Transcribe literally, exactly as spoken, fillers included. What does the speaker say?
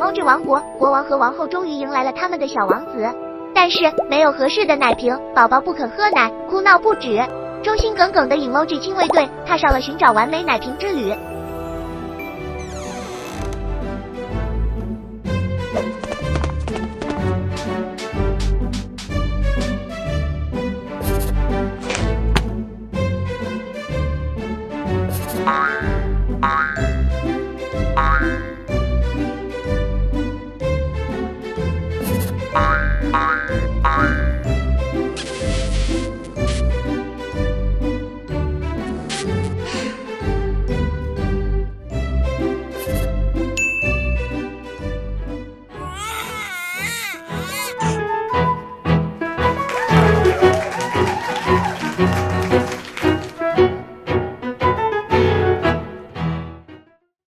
emoji 王国，国王和王后终于迎来了他们的小王子，但是没有合适的奶瓶，宝宝不肯喝奶，哭闹不止。忠心耿耿的 emoji 亲卫队踏上了寻找完美奶瓶之旅。